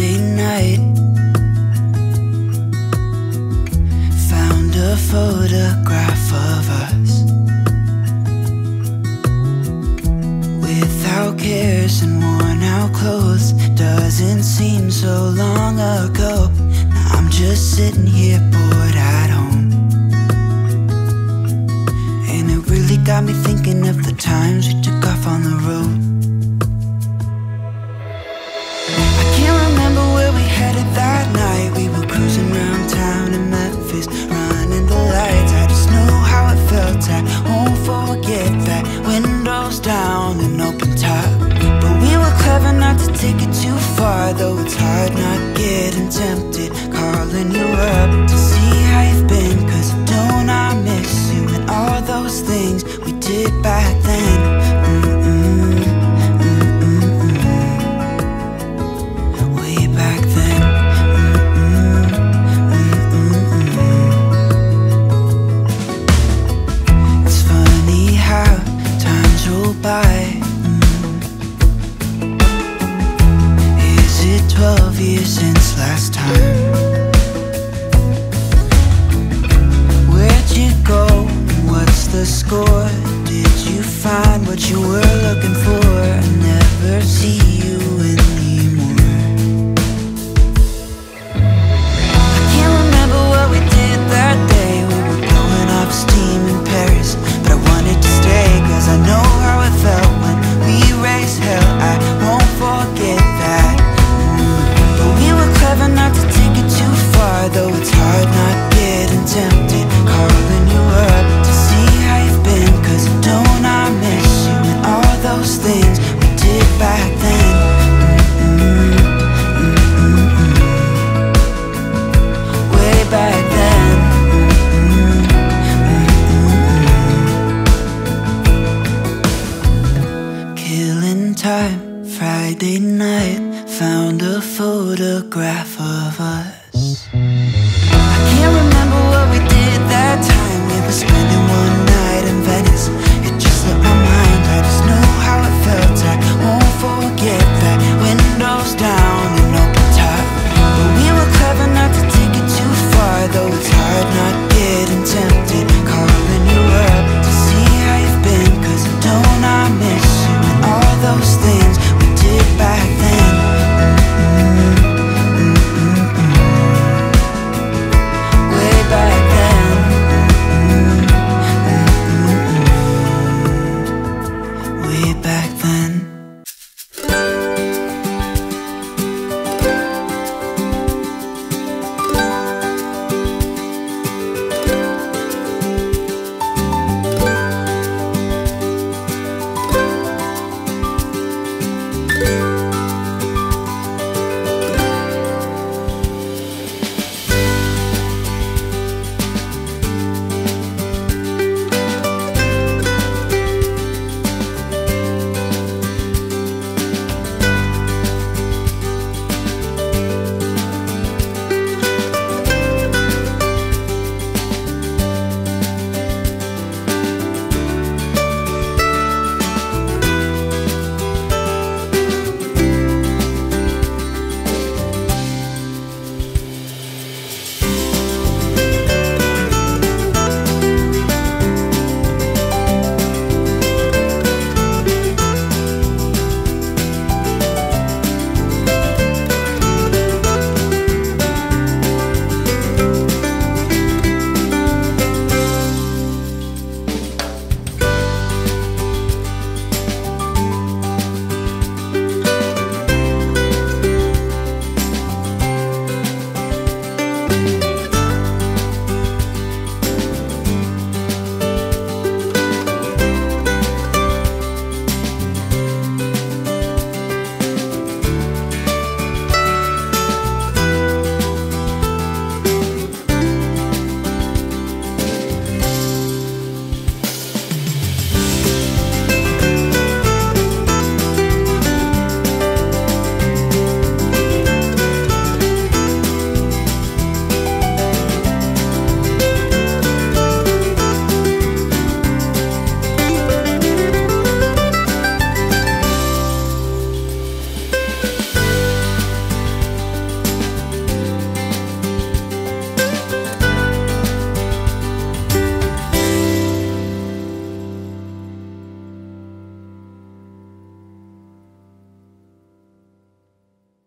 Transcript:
Friday night, found a photograph of us, without cares and worn out clothes. Doesn't seem so long ago. Now I'm just sitting here bored at home, and it really got me thinking of the times we took off on the road. I can't remember where we headed that night. We were cruising around town in Memphis, running the lights. I just know how it felt. I won't forget that. Windows down and open top, but we were clever not to take it too far. Though it's hard not getting tempted, calling you up to see how you've been. Cause don't I miss you and all those things we did back then. Way back then. It's funny how times roll by. Is it 12 years since last time? Where'd you go? What's the score? Did you find what you were looking for? I never see you anymore. I can't remember what we did that day. We were blowing off steam in Paris, but I wanted to stay. Cause I know how it felt when we raised hell. I won't forget that. But we were clever not to take it too far. Though it's hard not getting tempted, calling you up to see how you've been. Cause don't I miss you and all those things we did back then. Way back then. Killing time, Friday night, found a photograph of us.